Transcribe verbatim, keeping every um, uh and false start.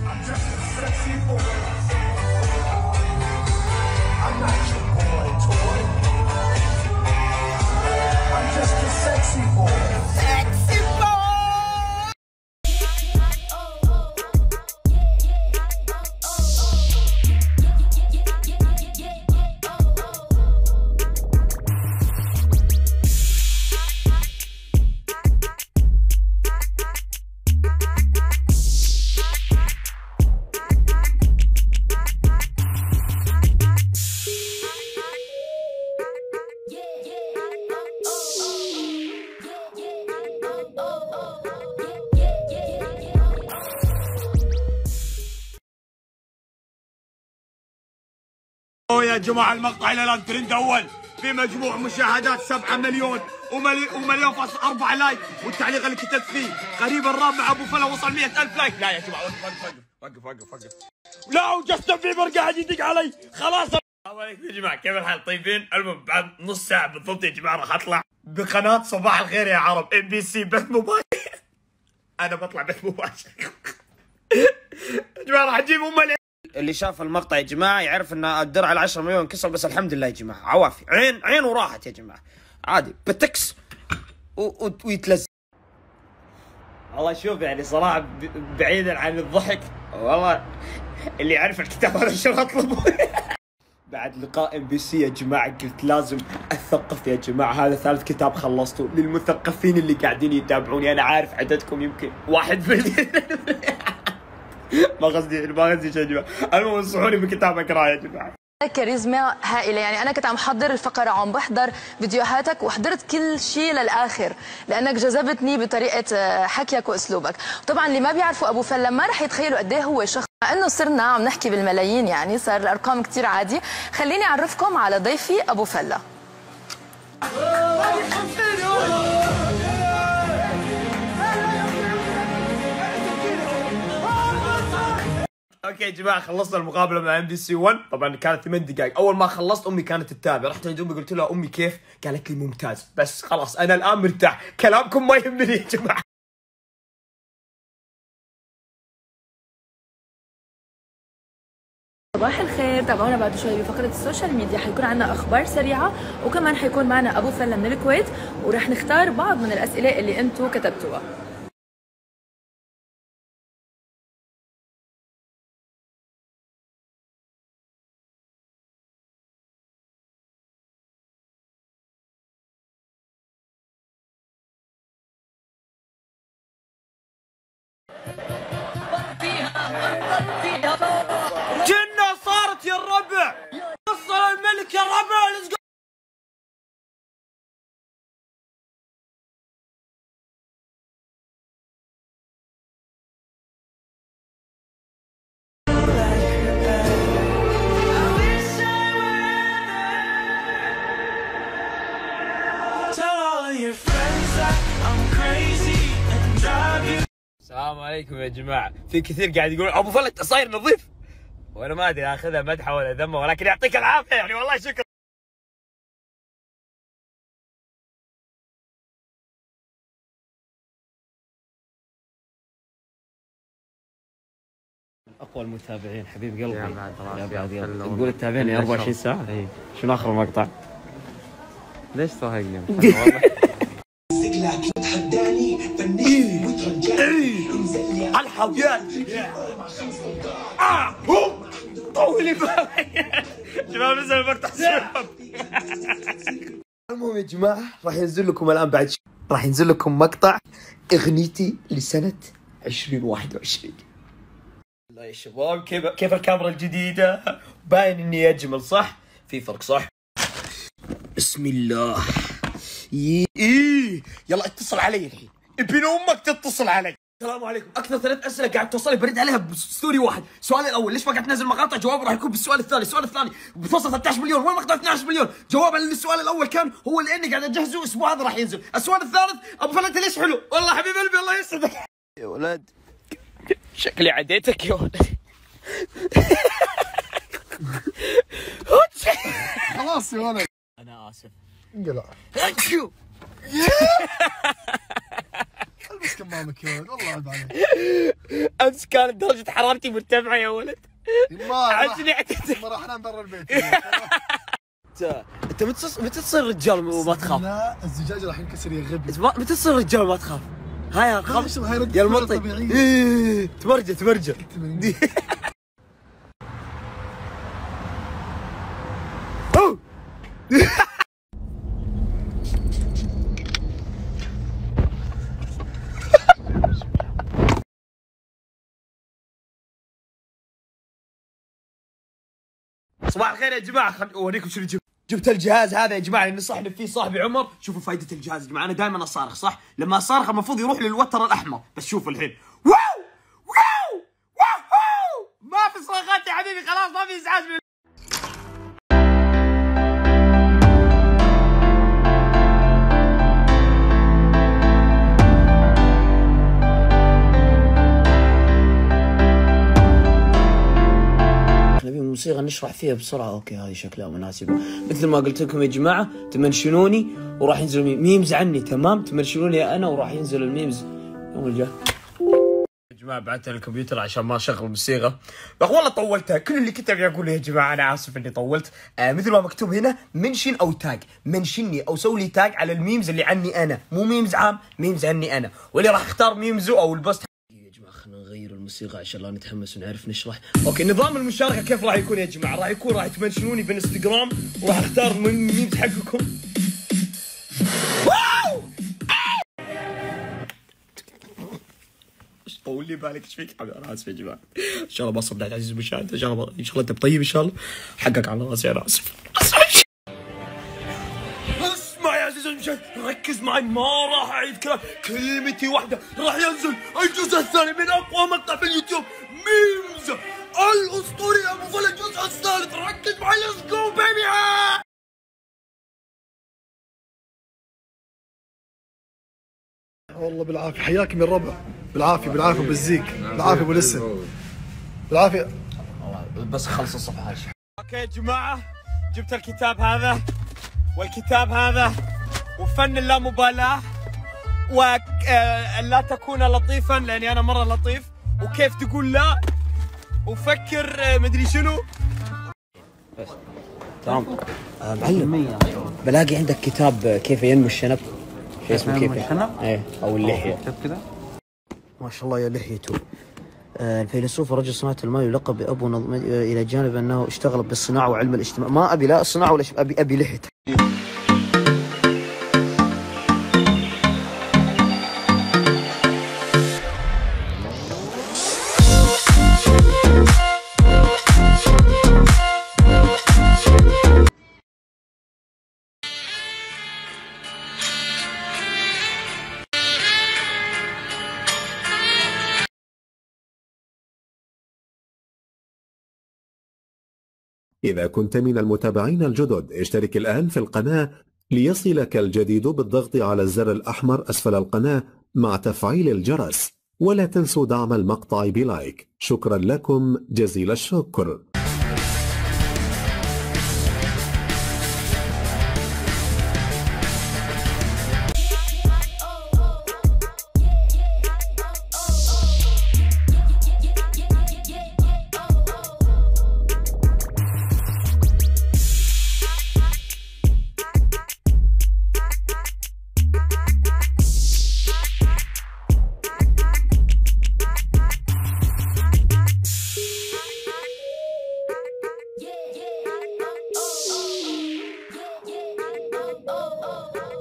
يا جماعة المقطع إلى الآن ترند أول في مجموع مشاهدات سبعة مليون وملي ومليون فاصل أربعة لايك، والتعليق اللي كتبت فيه قريبا الراب مع أبو فلا وصل مئة ألف لايك. لا يا جماعة وقف وقف وقف وقف وقف لا وجاستن بيبر قاعد يدق علي خلاص. السلام عليكم يا جماعة، كيف الحال؟ طيبين؟ المهم بعد نص ساعة بالضبط يا جماعة راح أطلع بقناة صباح الخير يا عرب ام بي سي بث مباشر. أنا بطلع بث مباشر يا جماعة راح أجيب أم اللي شاف المقطع يا جماعه يعرف ان الدرع ال عشرة مليون كسر، بس الحمد لله يا جماعه عوافي، عين عين وراحت يا جماعه عادي بتكس ويتلزق. والله شوف يعني صراحه بعيدا عن الضحك والله اللي يعرف الكتاب هذا شو اطلبه. بعد لقاء ام بي سي يا جماعه قلت لازم اثقف يا جماعه، هذا ثالث كتاب خلصته. للمثقفين اللي قاعدين يتابعوني انا عارف عددكم يمكن واحد مليون ما قصدي ما قصدي شيء يا جماعه، المهم انصحوني بكتاب اقراه يا جماعه. كاريزما هائله، يعني انا كنت عم حضر الفقره عم بحضر فيديوهاتك وحضرت كل شيء للاخر لانك جذبتني بطريقه حكيك واسلوبك. طبعا اللي ما بيعرفوا ابو فلا ما رح يتخيلوا قد ايه هو شخص، مع انه صرنا عم نحكي بالملايين يعني صار الارقام كثير عادي. خليني اعرفكم على ضيفي ابو فلا. اوكي يا جماعه خلصنا المقابله مع ام بي سي واحد، طبعا كانت ثمان دقائق. اول ما خلصت امي كانت تتابع، رحت عند امي قلت لها امي كيف؟ قالت لي ممتاز. بس خلاص انا الان مرتاح، كلامكم ما يهمني يا جماعه. صباح الخير، تابعونا بعد شوي بفقرة السوشيال ميديا، حيكون عنا أخبار سريعة وكمان حيكون معنا أبو فلا من الكويت، ورح نختار بعض من الأسئلة اللي أنتم كتبتوها. جنة صارت يا الربع، وصل الملك يا الربع. ليتس جو. السلام عليكم يا جماعة، في كثير قاعد يقول أبو فلا أنت صاير نظيف، وأنا ما أدري آخذها مدحة ولا ذمة، ولكن يعطيك العافية يعني والله شكرا. اقوى المتابعين حبيب قلبي يا بعد يا بعد تقول تتابعني أربعة وعشرين ساعة. اي شنو اخر مقطع؟ ليش صهقني؟ الحظيات اه طولي بالي شباب نزل المقطع شباب. المهم يا جماعة راح ينزل لكم الان بعد شيء، راح ينزل لكم مقطع اغنيتي لسنة عشرين واحد وعشرين. والله يا شباب كيف كيف الكاميرا الجديدة؟ باين اني اجمل صح؟ في فرق صح؟ بسم الله. ايه يلا اتصل علي الحين، ابن امك تتصل علي. السلام عليكم، اكثر ثلاث اسئله قاعد توصلي برد عليها بستوري واحد. السؤال الاول ليش ما قاعد تنزل مقاطع؟ جوابه راح يكون بالسؤال الثاني. السؤال الثاني بتوصل ثلاثة عشر مليون، وين مقطع اثني عشر مليون؟ جوابا للسؤال الاول كان هو لاني قاعد اجهزه الاسبوع هذا راح ينزل. السؤال الثالث ابو فلا انت ليش حلو؟ والله حبيب قلبي الله يسعدك يا ولد، شكلي عديتك يا ولد. خلاص يا ولد انا اسف. انقلع البس كمامك يا ولد والله عيب عليك. امس كانت درجه حرارتي مرتفعه يا ولد. ما عشان ما راح انام برا البيت. انت انت متى متى تصير رجال وما تخاف؟ لا الزجاج راح ينكسر يا غبي. متى تصير رجال وما تخاف؟ هاي يا خلاص يا المنطق. إيه تمرجه تمرجه. صباح الخير يا جماعه، خل اوريكم شنو جبت. جبت الجهاز هذا يا جماعه اللي نصحني فيه صاحبي عمر. شوفوا فائده الجهاز يا جماعه، انا دائما اصارخ صح؟ لما اصارخ المفروض يروح للوتر الاحمر، بس شوفوا الحين واو واو واو ما في صراخات يا حبيبي، خلاص ما في ازعاج من موسيقى نشرح فيها بسرعه. اوكي هذه شكلها مناسبه. مثل ما قلت لكم يا جماعه تمنشنوني وراح ينزل ميمز عني، تمام؟ تمنشنوني انا وراح ينزل الميمز يوم الجاي. يا جماعه بعت الكمبيوتر عشان ما اشغل موسيقى، والله طولتها. كل اللي كنت ابي اقوله يا جماعه انا اسف اني طولت. آه مثل ما مكتوب هنا منشن او تاج، منشني او سوي لي تاج على الميمز اللي عني انا، مو ميمز عام، ميمز عني انا، واللي راح اختار ميمزو او البوست. خلينا نغير الموسيقى عشان لا نتحمس ونعرف نشرح. اوكي نظام المشاركه كيف راح يكون يا جماعه؟ راح يكون راح تمنشنوني بالانستغرام وراح اختار من الميمز حقكم. واو ايش طول لي بالك؟ ايش فيك؟ انا اسف يا جماعه، ان شاء الله ما صدعت عزيز المشاهد، ان شاء الله ان شاء الله انت طيب، ان شاء الله حقك على راسي، انا اسف. اسمع يا عزيز المشاهد، ركز معي، ما راح اعيد كلام، كلمتي واحده، راح ينزل الجزء الثاني من اقوى مقطع في اليوتيوب، ميمز الاسطوري ابو فل الجزء الثالث. ركز معي، ليتس جو بيبي. والله بالعافيه، حياكم يا الربع، بالعافيه بالعافيه بالزيك، بالعافيه ابو لسه، بالعافيه. بس خلص الصفحه هاي. اوكي يا جماعه جبت الكتاب هذا والكتاب هذا، وفن اللامبالاه، ولا تكون لطيفا لاني انا مره لطيف، وكيف تقول لا، وفكر مدري شنو. بس تمام. آه معلم بلاقي عندك كتاب كيف ينمو الشنب، شو اسمه كيف الشنب؟ ايه او اللحيه. كتاب كذا ما شاء الله يا لحيته. آه الفيلسوف ورجل صناعه المال يلقب بابو نظم، آه الى جانب انه اشتغل بالصناعه وعلم الاجتماع. ما ابي لا الصناعه ولا ابي ابي لحيته. إذا كنت من المتابعين الجدد اشترك الآن في القناة ليصلك الجديد بالضغط على الزر الأحمر أسفل القناة مع تفعيل الجرس، ولا تنسوا دعم المقطع بلايك. شكرا لكم جزيل الشكر. Oh, oh, oh.